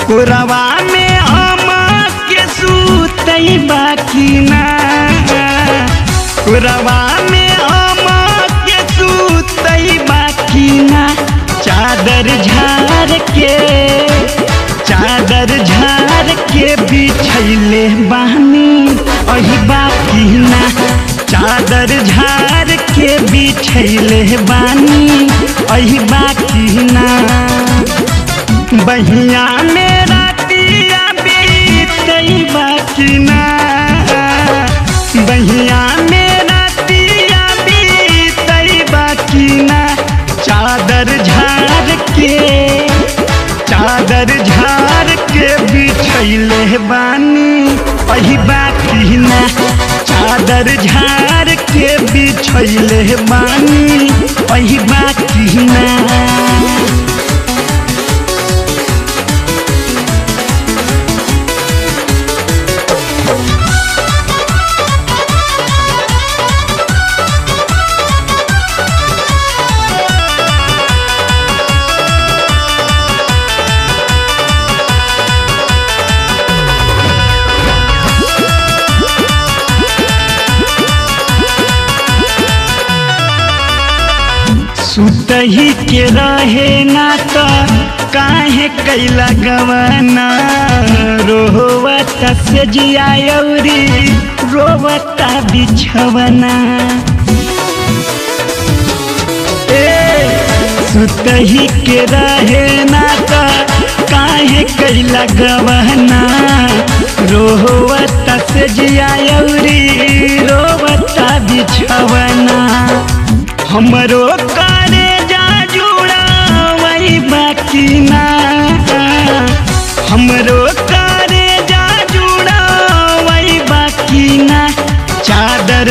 कोरवा में आमा के सूतई बाकी ना, कोरवा में आमा के सूतई बाकी ना। चादर झाड़ के बिछैले बानी अही बाकी ना। चादर झाड़ के बिछैले बानी अही बाकी ना। बहिया में रातिया बीतई बाकी ना, बहिया में रातिया बीतई बाकी ना। चादर झाड़ के बिछैले बानी अही बाकी ना। चादर झाड़ के बिछैले बानी अही बाकी ना। सुतही के रहे ना तो काहे कैला गवाना। रोवता से जियायौरी रोवता बिछवना। सुतही के रहे ना तो काहे कैला गवाना। रोवता से जियायौरी रोवता बिछवना। हमरो करे जा जुड़ा वही बाकी ना, हमरो करे जा जुड़ा वही बाकी ना। चादर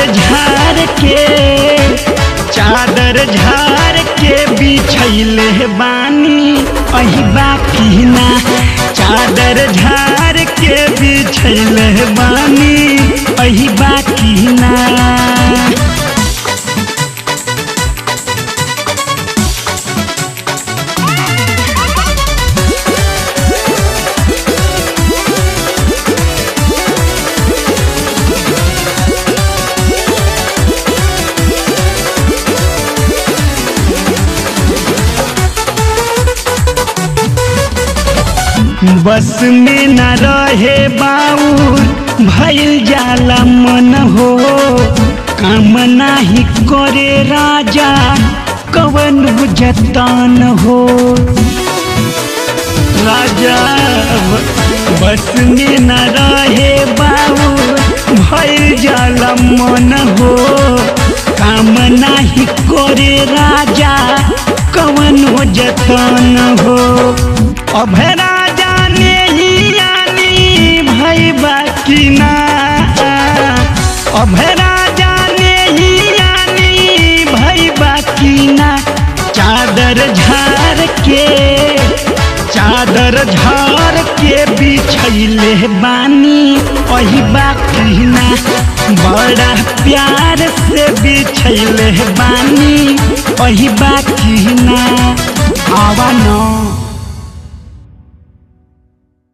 झाड़ के बिछैले बानी अही बाकी ना। चादर झाड़ के बिछैले बानी अही बाकी ना। बस में न रहे बाउर भइल जाला मन हो। काम नाही करे राजा कवन जतन हो। राजा बस में न रहे बाउर भइल जाला मन हो। काम नाही करे राजा कवन जतन हो। अभय राजा ने ही आनी भई बाकी ना, अभय राजा ने ही आनी भई बाकी ना। चादर झाड़ के बिछैले बानी अही बाकी ना। बड़ा प्यार से बिछैले बानी अही बाकी ना। आवा ना।